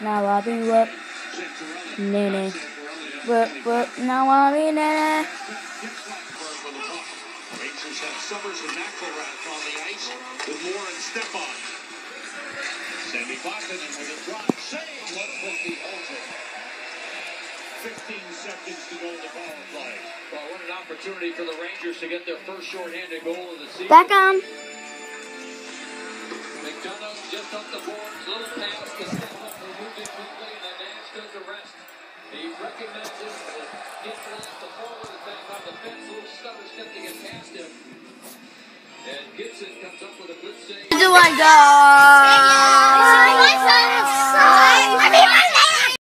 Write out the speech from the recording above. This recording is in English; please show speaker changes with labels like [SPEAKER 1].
[SPEAKER 1] now I be work, nene. Work, now I be nene.
[SPEAKER 2] Rangers have Summers and McElrath on the ice with Moore and Stepan. Sandy Bottonen with a drive. Save! What was the ultimate? 15 seconds to go in the power play. Well, what an opportunity for the Rangers to get their first shorthanded goal of the season.
[SPEAKER 1] Beckham.
[SPEAKER 2] McDonough just up the boards, little pass to Stepan, who moved it quickly, and then Nash does the rest. He recognizes that gets lost the forward and back on the fence. A little stutter step to get past him. And Gibson comes up with a good save.
[SPEAKER 1] Do I go?